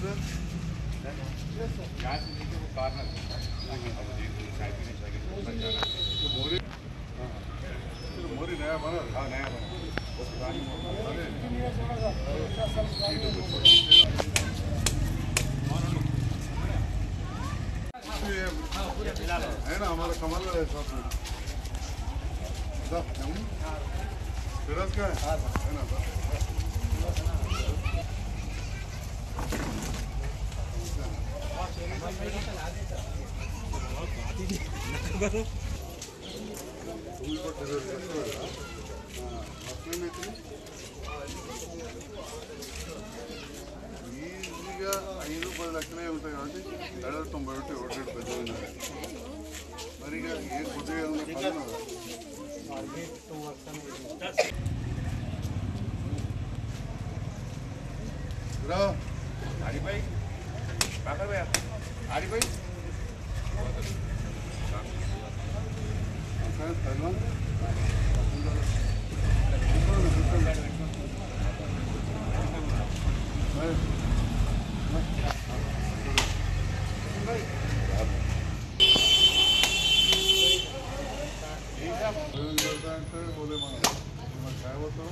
यहाँ से लेके वो कार ना मोरी नया बना। हाँ नया बना वो पुरानी है ना हमारा कमल है साथ में फिरोज का है ना ఈజీగా 5-10 లక్షలే ఉంటాయి కాబట్టి 90 ఒకటి పెద్దది మరి ఇక ఏ కొద్దిగా आरिफ भाई बाकर भैया आरिफ भाई बोले मैं काय बोलतो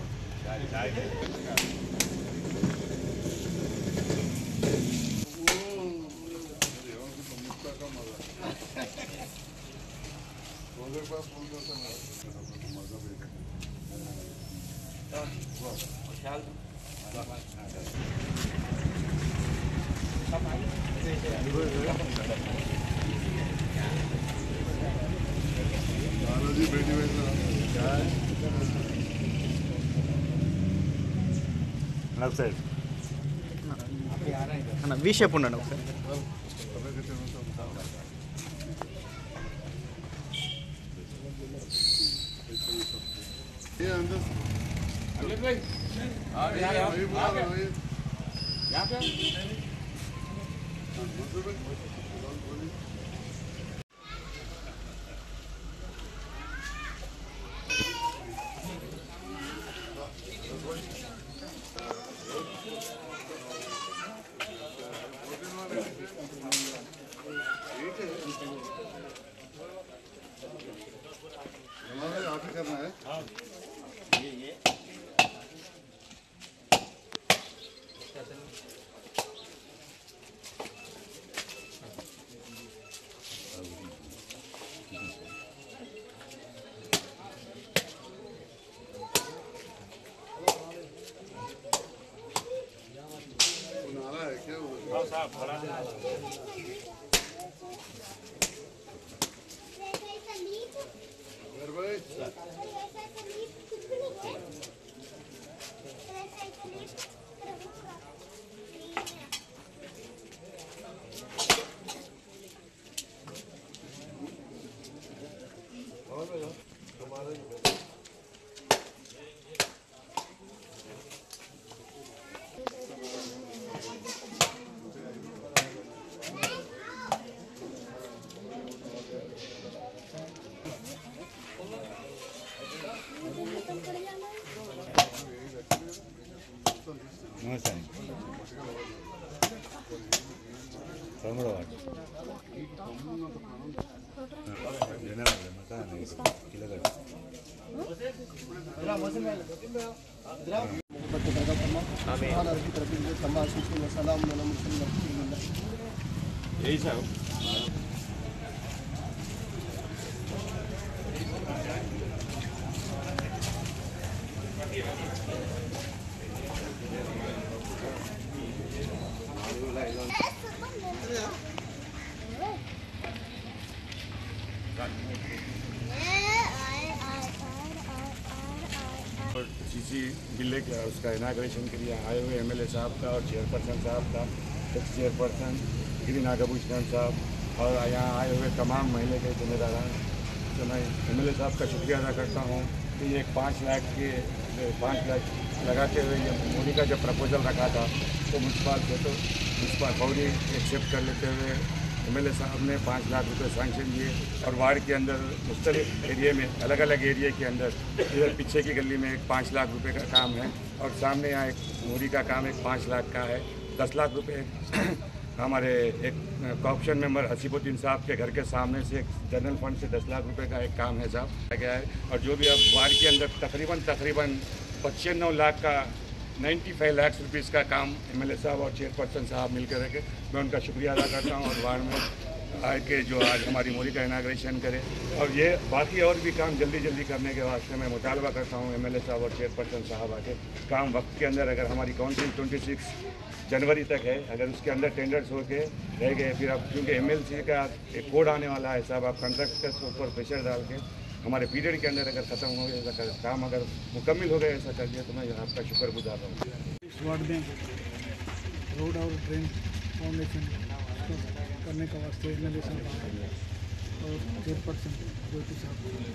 बेटी क्या है అన్న వి షేప్ ఉండండి ఒకసారి. आप ही करना है ये नाला है क्या वो साहब बड़ा यही साहब सीसी गिल्ले का उसका इनाग्रेशन के लिए आए हुए एमएलए साहब का और चेयरपर्सन साहब का, एक्स चेयरपर्सन गिरी नागाभूषण साहब और यहाँ आए हुए तमाम महिला के जिम्मेदारान, तो मैं एमएलए साहब का शुक्रिया अदा करता हूँ कि ये 5 लाख लगाते हुए ये मोदी का जब प्रपोजल रखा था तो म्यूनसिपल फौरी एक्सेप्ट कर लेते हुए एमएलए साहब ने 5 लाख रुपए सैंक्शन दिए और वार्ड के अंदर मुख्तलिफ एरिया में अलग अलग एरिया के अंदर इधर पीछे की गली में एक 5 लाख रुपए का काम है और सामने यहाँ एक मोरी का काम एक 5 लाख का है। 10 लाख रुपए हमारे एक कॉर्पोरेशन मेंबर हसीबुद्दीन साहब के घर के सामने से एक जनरल फंड से 10 लाख रुपए का एक काम है साहब गया है। और जो भी अब वार्ड के अंदर तकरीबन 95 लाख का 95 लाख रुपीज़ का काम एमएलए साहब और चेयरपर्सन साहब मिलकर के मैं उनका शुक्रिया अदा करता हूँ। और वार्ड में आके जो आज हमारी मोरी का इनाग्रेशन करे और ये बाकी और भी काम जल्दी करने के वास्ते मैं मुतालबा करता हूँ एमएलए साहब और चेयरपर्सन साहब आके काम वक्त के अंदर, अगर हमारी काउंसिल 26 जनवरी तक है, अगर उसके अंदर टेंडर्स होके रह गए, फिर अब क्योंकि एमएलसी का एक कोड आने वाला है साहब, आप कंट्रैक्टर्स के ऊपर प्रेशर डाल के हमारे पीरियड के अंदर अगर ख़त्म हो गया ऐसा काम अगर मुकम्मल हो गया ऐसा कर दिया तो मैं आपका शुक्रगुजार हूँ। इस वार्ड में रोड और ड्रेन फाउंडेशन करने का वास्ते एमएलए साहब और चेयरपर्सन ज्योति साहब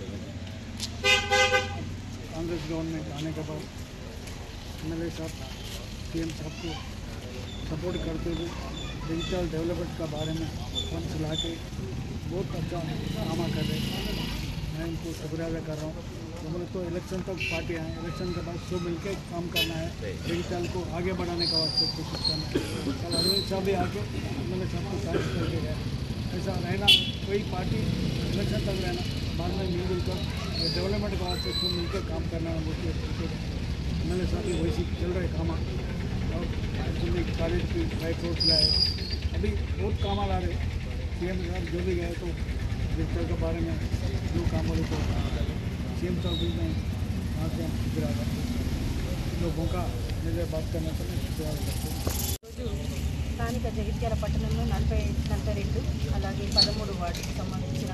कांग्रेस गवर्नमेंट आने के बाद एमएलए साहब सीएम साहब को सपोर्ट करते हुए डिजिटल डेवलपमेंट का बारे में फंड्स ला के बहुत अच्छा काम कर रहे हैं। मैं उनको शुक्रिया अदा कर रहा हूँ। हम लोग तो इलेक्शन तक पार्टी आए, इलेक्शन के बाद सब मिलकर काम करना है, डिजिटल को आगे बढ़ाने का वास्ते कोशिश करना है। कल अरविंद साहब भी आके मैंने सबको साथ करके गए। ऐसा रहना, कोई पार्टी इलेक्शन तक रहना, बाद में मिलजुल कर डेवलपमेंट के वास्ते सब मिलकर काम करना है। वो मैंने साथ ही वैसे चल रहे काम और कॉलेज की लाइट रोड लाए, अभी बहुत काम आ रहे। सीएम साहब जो भी गए तो डिजिटल के बारे में जो काम हो तो सीएम साहब भी मैं वहाँ से शुक्रिया जो मौका मुझे बात करना था मैं शुक्रिया స్థానిక జగిత్యాల పట్టణంలో 42 అలాగే 13 వార్డుకి సంబంధించిన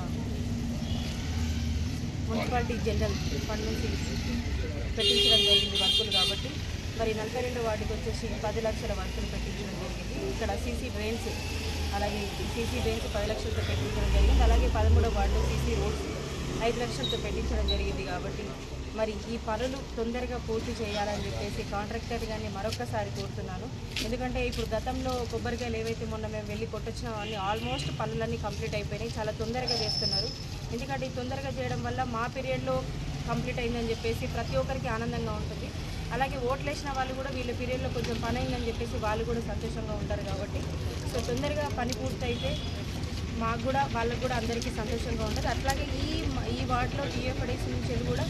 మున్సిపాలిటీ జనరల్ ఫండ్ నుంచి పెట్టించడం జరిగింది వర్కులు కాబట్టి మరి 42 వార్డుకి వచ్చేసి 10 లక్షల వర్కులు పెట్టించడం జరిగింది. ఇక్కడ సీసీ డ్రైన్స్ అలాగే సీసీ డ్రైన్స్ 10 లక్షలతో పెట్టించడం జరిగింది. అలాగే 13వ వార్డులో సీసీ రోడ్స్ 5 లక్షలతో పెట్టించడం జరిగింది. కాబట్టి మరి ఈ పనులు తొందరగా పూర్తి చేయాలని చెప్పేసి కాంట్రాక్టర్ గారిని మరొకసారి కోరుతున్నాను. ఎందుకంటే ఇప్పుడు గతంలో కొబ్బరికాయలు ఏవైతే మొన్న మేము వెళ్ళి కొట్టొచ్చిన అన్ని ఆల్మోస్ట్ పనులన్నీ కంప్లీట్ అయిపోయినాయి. చాలా తొందరగా చేస్తున్నారు. ఎందుకంటే ఈ తొందరగా చేయడం వల్ల మా పీరియడ్లో కంప్లీట్ అయిందని చెప్పేసి ప్రతి ఒక్కరికి ఆనందంగా ఉంటుంది. అలాగే ఓట్లు వేసిన వాళ్ళు కూడా వీళ్ళ పీరియడ్లో కొంచెం పని అయిందని చెప్పేసి వాళ్ళు కూడా సంతోషంగా ఉంటారు. కాబట్టి సో తొందరగా పని పూర్తయితే మాకు కూడా వాళ్ళకు కూడా అందరికీ సంతోషంగా ఉంటుంది. అట్లాగే ఈ వార్డులో టీఎఫ్డీసీ నుంచి కూడా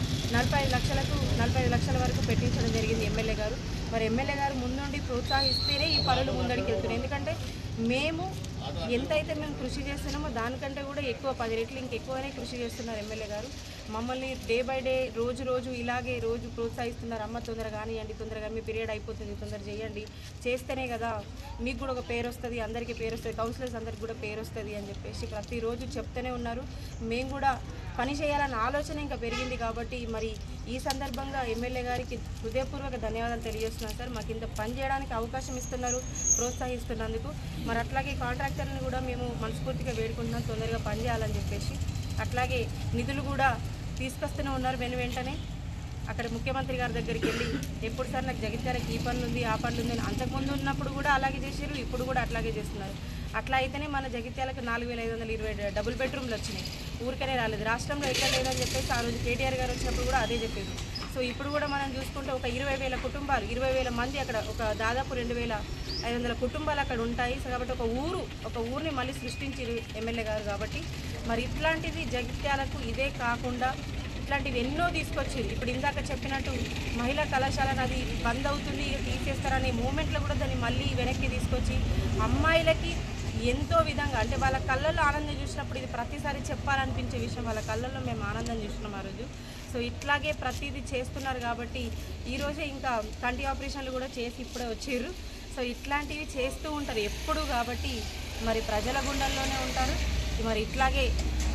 45 లక్షల వరకు పెట్టించడం జరిగింది ఎమ్మెల్యే గారు. మరి ఎమ్మెల్యే గారు ముందుండి ప్రోత్సహిస్తేనే ఈ పనులు ముందడికి వెళ్తున్నాయి. ఎందుకంటే మేము ఎంతైతే మేము కృషి చేస్తున్నామో దానికంటే కూడా ఎక్కువ 10 రెట్లు ఇంకెక్కువనే కృషి చేస్తున్నారు ఎమ్మెల్యే గారు. మమ్మల్ని డే బై డే రోజు ఇలాగే రోజు ప్రోత్సహిస్తున్నారు. అమ్మ తొందరగా కానివ్వండి, తొందరగా మీ పీరియడ్ అయిపోతుంది, తొందర చేయండి, చేస్తేనే కదా మీకు కూడా ఒక పేరు వస్తుంది, అందరికీ పేరు వస్తుంది, కౌన్సిలర్స్ అందరికీ కూడా పేరు వస్తుంది అని చెప్పేసి ప్రతిరోజు చెప్తూనే ఉన్నారు. మేము కూడా పని చేయాలన్న ఆలోచన ఇంకా పెరిగింది. కాబట్టి మరి ఈ సందర్భంగా ఎమ్మెల్యే గారికి హృదయపూర్వక ధన్యవాదాలు తెలియజేస్తున్నాను సార్. మాకు ఇంత పని చేయడానికి అవకాశం ఇస్తున్నారు, ప్రోత్సహిస్తున్నందుకు. మరి అట్లాగే కాంట్రాక్టర్ని కూడా మేము మనస్ఫూర్తిగా వేడుకుంటున్నాం తొందరగా పని చేయాలని చెప్పేసి. అట్లాగే నిధులు కూడా తీసుకొస్తూనే ఉన్నారు వెంటనే. అక్కడ ముఖ్యమంత్రి గారి దగ్గరికి వెళ్ళి ఎప్పుడు సార్ నాకు జగిత్యాలకు ఈ పనులు ఉంది ఆ పనులు ఉంది అని అంతకుముందు ఉన్నప్పుడు కూడా అలాగే చేశారు, ఇప్పుడు కూడా అట్లాగే చేస్తున్నారు. అట్లా అయితేనే మన జగిత్యాలకు 4520 డబుల్ బెడ్రూమ్లు వచ్చినాయి. ఊరికనే రాలేదు, రాష్ట్రంలో ఎక్కడ లేదని చెప్పేసి ఆ రోజు కేటీఆర్ గారు వచ్చినప్పుడు కూడా అదే చెప్పారు. సో ఇప్పుడు కూడా మనం చూసుకుంటే ఒక 20,000 కుటుంబాలు, 20,000 మంది అక్కడ, ఒక దాదాపు 2,500 కుటుంబాలు అక్కడ ఉంటాయి. సో కాబట్టి ఒక ఊరిని మళ్ళీ సృష్టించారు ఎమ్మెల్యే గారు. కాబట్టి మరి ఇట్లాంటిది జగిత్యాలకు ఇదే కాకుండా ఇట్లాంటివి ఎన్నో తీసుకొచ్చింది. ఇప్పుడు ఇందాక చెప్పినట్టు మహిళా కళాశాల అది బంద్ అవుతుంది, తీసేస్తారనే మూమెంట్లో కూడా దాన్ని మళ్ళీ వెనక్కి తీసుకొచ్చి అమ్మాయిలకి ఎంతో విధంగా, అంటే వాళ్ళ కళ్ళల్లో ఆనందం చూసినప్పుడు ఇది ప్రతిసారి చెప్పాలనిపించే విషయం, వాళ్ళ కళ్ళల్లో మేము ఆనందం చూసినాం ఆ రోజు. సో ఇట్లాగే ప్రతిదీ చేస్తున్నారు. కాబట్టి ఈరోజే ఇంకా కంటి ఆపరేషన్లు కూడా చేసి ఇప్పుడే వచ్చారు. సో ఇట్లాంటివి చేస్తూ ఉంటారు ఎప్పుడు. కాబట్టి మరి ప్రజల గుండెల్లోనే ఉంటారు. మరి ఇట్లాగే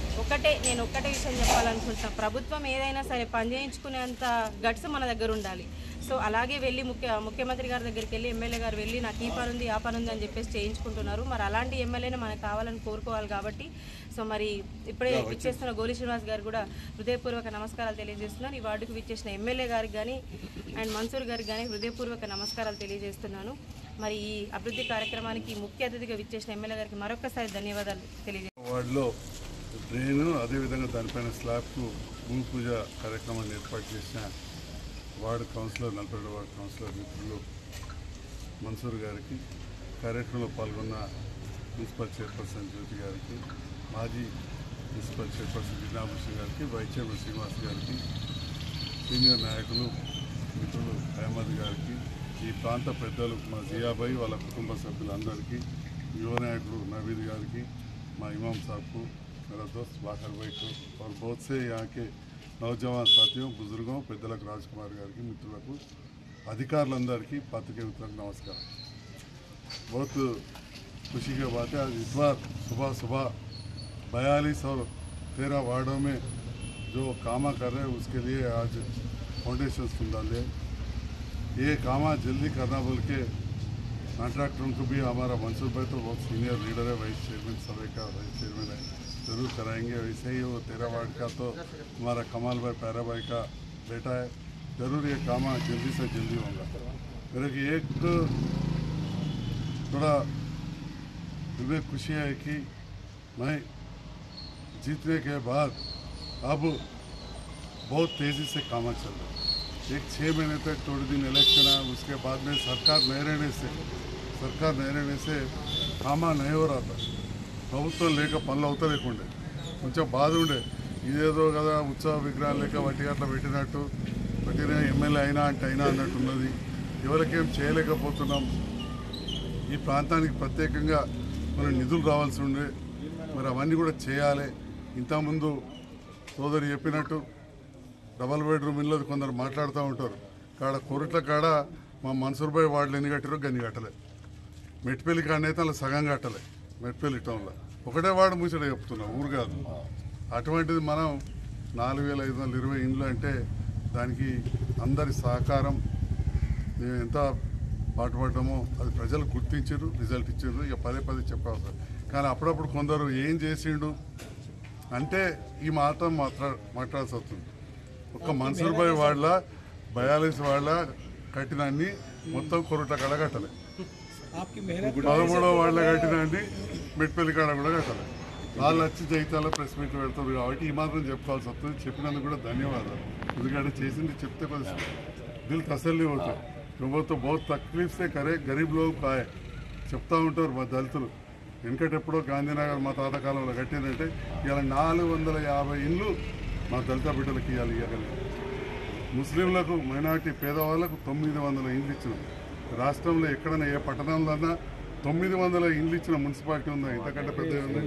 నేను ఒక్కటే విషయం చెప్పాలనుకుంటున్నాను, ప్రభుత్వం ఏదైనా సరే పని చేయించుకునేంత గట్స్ మన దగ్గర ఉండాలి. సో అలాగే వెళ్ళి ముఖ్యమంత్రి గారి దగ్గరికి వెళ్ళి ఎమ్మెల్యే గారు వెళ్ళి నాకు ఈ పని ఉంది ఆ పని ఉంది అని చెప్పేసి చేయించుకుంటున్నారు. మరి అలాంటి ఎమ్మెల్యేనే మనకు కావాలని కోరుకోవాలి. కాబట్టి సో మరి ఇప్పుడే విచ్చేస్తున్న గోలి శ్రీనివాస్ గారు కూడా హృదయపూర్వక నమస్కారాలు తెలియజేస్తున్నారు. ఈ వార్డుకు విచ్చేసిన ఎమ్మెల్యే గారికి కానీ అండ్ మన్సూర్ గారికి కానీ హృదయపూర్వక నమస్కారాలు తెలియజేస్తున్నాను. మరి ఈ అభివృద్ధి కార్యక్రమానికి ముఖ్య అతిథిగా విచ్చేసిన ఎమ్మెల్యే గారికి మరొకసారి ధన్యవాదాలు తెలియజేస్తున్నాను. డ్రైను అదేవిధంగా దానిపైన స్లాబ్కు భూమి పూజ కార్యక్రమాన్ని ఏర్పాటు చేసిన వార్డు కౌన్సిలర్ 42 వార్డు కౌన్సిలర్ మిత్రులు మన్సూర్ గారికి కార్యక్రమంలో పాల్గొన్న మున్సిపల్ చైర్పర్సన్ జ్యోతి గారికి, మాజీ మున్సిపల్ చైర్పర్సన్ గిరినాభూషణ్ గారికి, వైస్ చైర్మన్ శ్రీనివాస్ గారికి, సీనియర్ నాయకులు మిత్రులు అహ్మద్ గారికి, ఈ ప్రాంత పెద్దలు మా జియాబాయి వాళ్ళ కుటుంబ సభ్యులందరికీ, యువ నాయకుడు నవీద్ గారికి, మా इमाम साहब को, मेरा दोस्त बाखर भाई को और बहुत से यहाँ के नौजवान साथियों बुजुर्गों పెద్దలకు రాజ్ కుమార్ గారికి, మిత్రులకు, అధికారులందరికీ, పాత్రికేయ మిత్రులకు नमस्कार। बहुत खुशी की बात है, आज इतवार सुबह सुबह 42 और 13 वार्डों में जो कामा कर रहे हैं उसके लिए आज फाउंडेशन डाले। ये कामा जल्दी करना बोल के कॉन्ट्रैक्टरों को भी हमारा मंसूर भाई तो बहुत सीनियर लीडर है, वाइस चेयरमैन सभा का वाइस चेयरमैन है, ज़रूर कराएंगे। वैसे ही वो 13 वार्ड का तो हमारा कमाल भाई पैरा भाई का बेटा है, ज़रूर ये कामा जल्दी से जल्दी होगा। मेरे की एक थोड़ा विवेक खुशी है कि मैं जीतने के बाद अब बहुत तेज़ी से कामा चल रहा है। एक 6 महीने तक थोड़े दिन इलेक्शन है, उसके बाद में सरकार नहीं रहने से कामा नहीं हो रहा था। ప్రభుత్వం లేక పనులు అవుతలేకుండే కొంచెం బాధ ఉండే, ఇదేదో కదా ఉత్సవ విగ్రహాలు లేక వాటి అట్లా పెట్టిన ఎమ్మెల్యే అయినా అంటే అయినా అన్నట్టున్నది, ఎవరికేం చేయలేకపోతున్నాం। ఈ ప్రాంతానికి ప్రత్యేకంగా మన నిధులు రావాల్సి ఉండే, మరి అవన్నీ కూడా చేయాలి। ఇంతకుముందు సోదరి చెప్పినట్టు డబల్ బెడ్రూమ్ ఇల్లు కొందరు మాట్లాడుతూ ఉంటారు, కాడ కొరట్ల కాడ మా మన్సూర్ భాయ్ వార్డులు ఎన్ని కట్టారో గన్ని కట్టలే, మెట్పల్లి కాడనైతే అలా సగం కట్టలే, మెట్పల్లి టౌన్లో ఒకటే వార్డు ముచ్చట చెప్తున్నాం, ఊరు కాదు। అటువంటిది మనం 4520 ఇండ్లు అంటే దానికి అందరి సహకారం, మేము ఎంత పాటుపడ్డామో అది ప్రజలు గుర్తించారు, రిజల్ట్ ఇచ్చారు। ఇక పదే పదే చెప్పాల్సి, కానీ అప్పుడప్పుడు కొందరు ఏం చేసిండు అంటే ఈ మాత్రం మాట్లాడాల్సి వస్తుంది। ఒక్క మన్సూర్ భాయ్ వార్డుల 42 వార్డుల కట్టినాన్ని మొత్తం కొరట కాడ కట్టలే, 13వ వార్డులో కట్టినాన్ని మెట్పల్లి కాడ కూడా కట్టలే। వాళ్ళు వచ్చి జైతాలో ప్రెస్ మీట్ పెడతారు కాబట్టి ఈ మాత్రం చెప్పుకోవాల్సి వస్తుంది। చెప్పినందుకు కూడా ధన్యవాదాలు, ఎందుకంటే చేసింది చెప్తే కొంచెం దిల్ తసల్లి అవుతాయి। ప్రభుత్వం बहुत तकलीफ से करे, गरीब लोग आए చెప్తా ఉంటారు మా దళితులు, వెనకటెప్పుడో గాంధీనగర్ మా తాత కాలంలో కట్టిందంటే ఇలా 450 ఇండ్లు మా దళిత బిడ్డలకి ఇవ్వగలిగాం। ముస్లింలకు, మైనార్టీ పేదవాళ్ళకు 900 ఇండ్లు ఇచ్చినాం। రాష్ట్రంలో ఎక్కడైనా ఏ పట్టణంలో 900 ఇండ్లు ఇచ్చిన మున్సిపాలిటీ ఉందా? ఇంతకంటే పెద్ద ఉంది?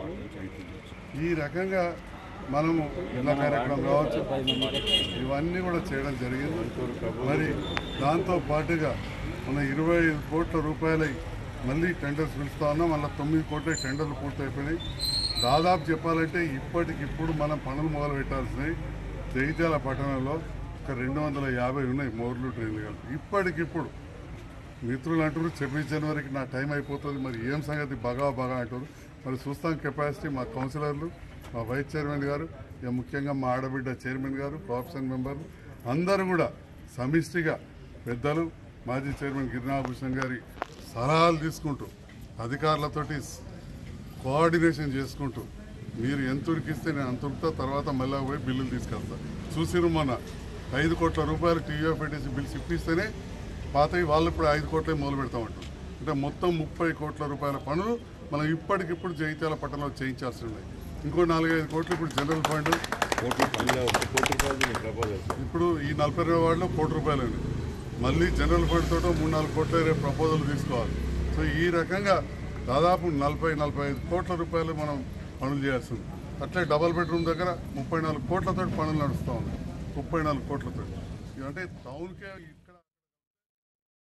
ఈ రకంగా మనము ఇళ్ళ కార్యక్రమం కావచ్చు, ఇవన్నీ కూడా చేయడం జరిగింది। మరి దాంతో పాటుగా మన 25 కోట్ల రూపాయల మళ్ళీ టెండర్స్ పిలుస్తా ఉన్నాం, మళ్ళీ 9 కోట్ల టెండర్లు పూర్తయిపోయినాయి। దాదాపు చెప్పాలంటే ఇప్పటికిప్పుడు మనం పనులు మొదలు పెట్టాల్సినవి జగిత్యాల పట్టణంలో ఒక 250 ఉన్నాయి, మోర్లు ట్రైన్లు కలిపి। ఇప్పటికిప్పుడు మిత్రులు అంటారు 26 జనవరికి నా టైం అయిపోతుంది, మరి ఏం సంగతి బాగా అంటారు। మరి చూస్తాం కెపాసిటీ మా కౌన్సిలర్లు, మా వైస్ చైర్మన్ గారు, ఇక ముఖ్యంగా మా ఆడబిడ్డ చైర్మన్ గారు, కోఆప్షన్ మెంబర్లు అందరూ కూడా సమిష్టిగా పెద్దలు, మాజీ చైర్మన్ గిరినాభూషణ్ గారి సలహాలు తీసుకుంటూ అధికారులతోటి కోఆర్డినేషన్ చేసుకుంటూ మీరు ఎంత ఉరికిస్తే నేను అంత ఉరుకుతా, తర్వాత మళ్ళీ పోయి బిల్లులు తీసుకెళ్తా। చూసిరు మన 5 కోట్ల రూపాయలు టీయూఎఫ్ఐటీసీ బిల్స్ ఇప్పిస్తేనే పాతవి వాళ్ళు ఇప్పుడు 5 కోట్లే మొదలు పెడతామంటారు। అంటే మొత్తం 30 కోట్ల రూపాయల పనులు మనం ఇప్పటికిప్పుడు జగిత్యాల పట్టణంలో చేయించాల్సి ఉన్నాయి। ఇంకో 4-5 కోట్లు ఇప్పుడు జనరల్ ఫండ్, ఇప్పుడు ఈ 42వ వార్డులో 1 కోటి రూపాయలు ఉంది, మళ్ళీ జనరల్ ఫండ్ తోట 3-4 కోట్ల రేపు ప్రపోజల్ తీసుకోవాలి। సో ఈ రకంగా దాదాపు 40-45 కోట్ల రూపాయలు మనం పనులు చేయాల్సింది। అట్లే డబల్ బెడ్రూమ్ దగ్గర 34 కోట్లతో పనులు నడుస్తూ ఉన్నాయి, 34 కోట్లతో, అంటే టౌన్కే